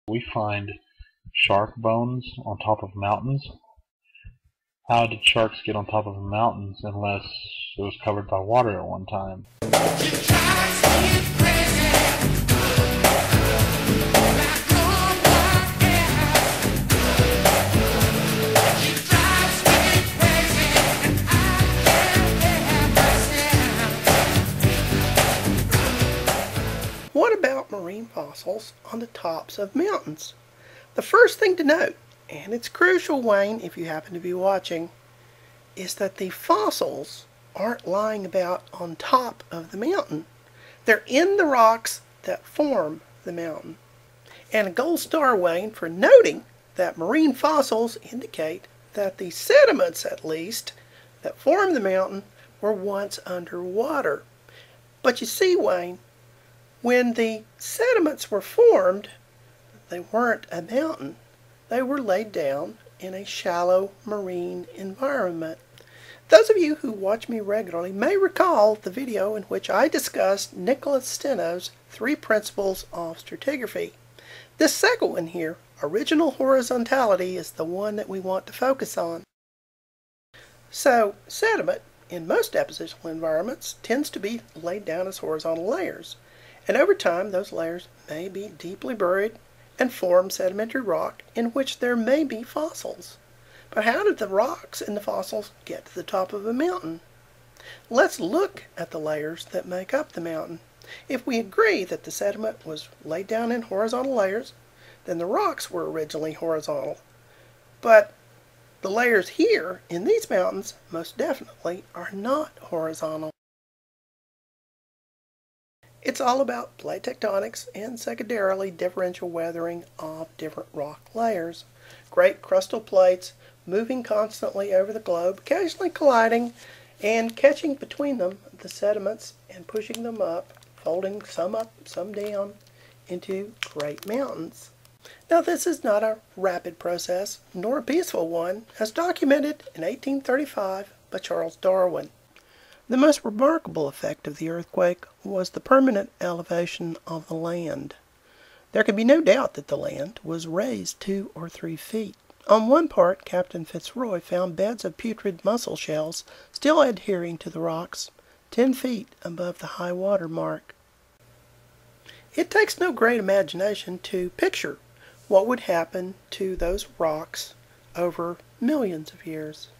We find shark bones on top of mountains. How did sharks get on top of mountains unless it was covered by water at one time? What about marine fossils on the tops of mountains? The first thing to note, and it's crucial, Wayne, if you happen to be watching, is that the fossils aren't lying about on top of the mountain. They're in the rocks that form the mountain. And a gold star, Wayne, for noting that marine fossils indicate that the sediments, at least, that form the mountain were once underwater. But you see, Wayne, when the sediments were formed, they weren't a mountain. They were laid down in a shallow marine environment. Those of you who watch me regularly may recall the video in which I discussed Nicholas Steno's 3 principles of stratigraphy. This second one here, original horizontality, is the one that we want to focus on. So, sediment, in most depositional environments, tends to be laid down as horizontal layers. And over time, those layers may be deeply buried and form sedimentary rock in which there may be fossils. But how did the rocks and the fossils get to the top of a mountain? Let's look at the layers that make up the mountain. If we agree that the sediment was laid down in horizontal layers, then the rocks were originally horizontal. But the layers here in these mountains most definitely are not horizontal. It's all about plate tectonics and secondarily differential weathering of different rock layers. Great crustal plates moving constantly over the globe, occasionally colliding and catching between them the sediments and pushing them up, folding some up, some down into great mountains. Now, this is not a rapid process, nor a peaceful one, as documented in 1835 by Charles Darwin. The most remarkable effect of the earthquake was the permanent elevation of the land. There can be no doubt that the land was raised 2 or 3 feet. On one part, Captain Fitzroy found beds of putrid mussel shells still adhering to the rocks, 10 feet above the high water mark. It takes no great imagination to picture what would happen to those rocks over millions of years.